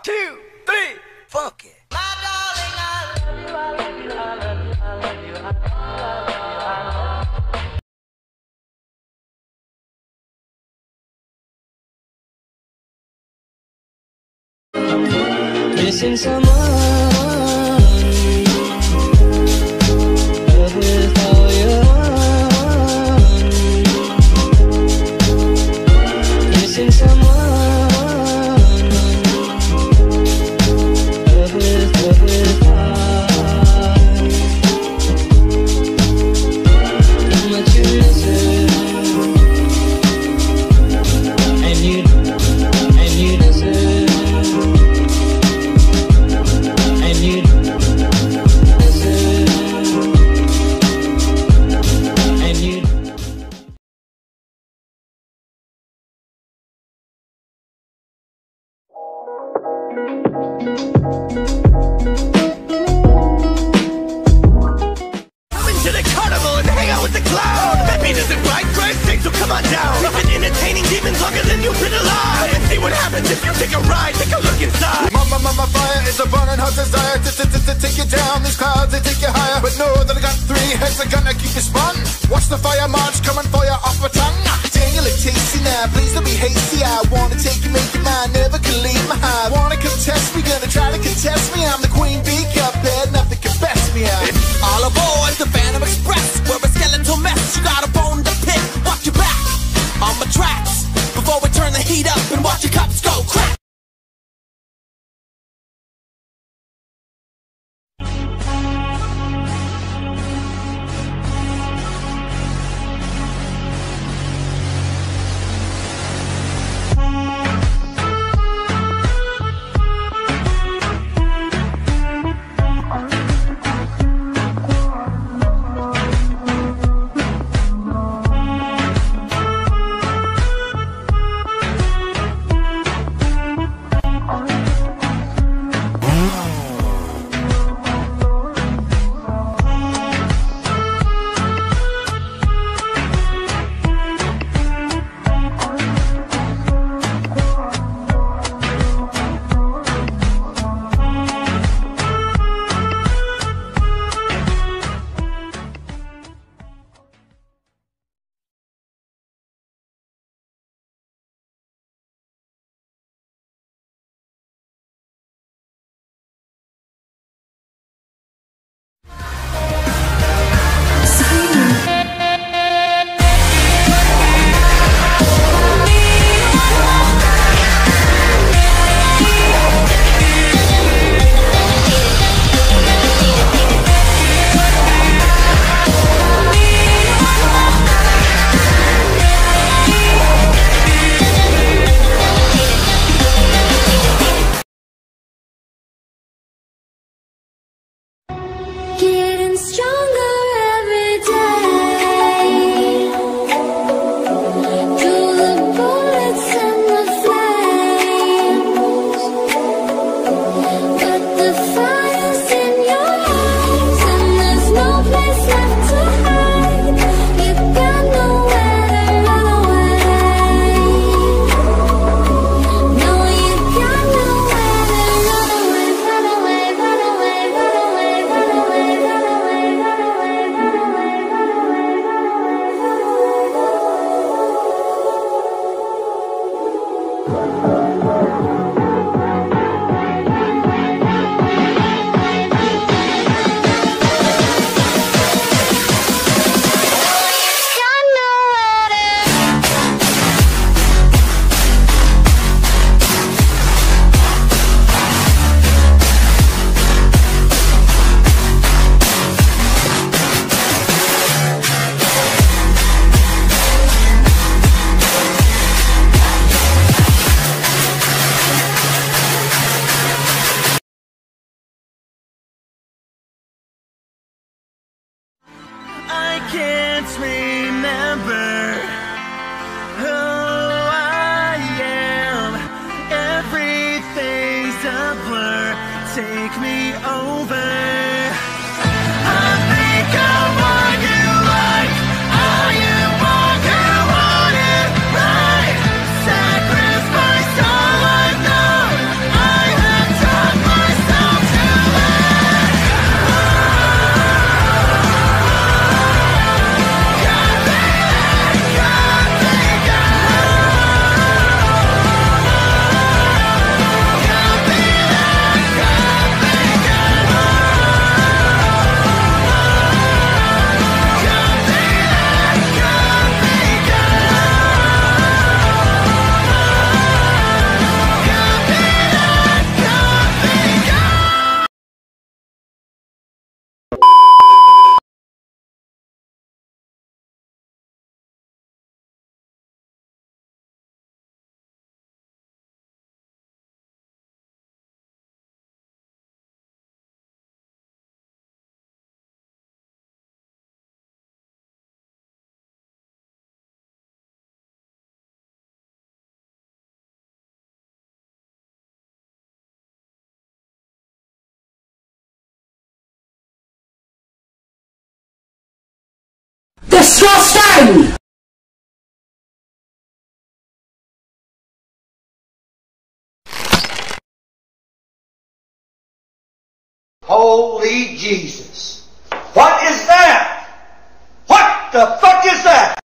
2, 3, fuck it. Missing someone, love with all your heart. Missing someone, love with heart. How much you miss it, and you miss it. My fire is a burning hot desire to take you down. These clouds, they take you higher. But know that I got 3 heads that gonna keep you spun. Watch the fire march coming for you off my tongue. Dang, you look tasty now, please don't be hasty. I wanna take you, make you mine, never can leave my high. Wanna contest me, gonna try to contest me. I'm the queen bee, cuphead, nothing can best me out. All aboard the Phantom Express, we're a skeletal mess. You got a bone to pick, watch your back on my tracks before we turn the heat up and watch your cups go crack. take me over. I think I want you like I am what you want it right. Sacrifice all I've known. I have Disgusting! Holy Jesus. What is that? What the fuck is that?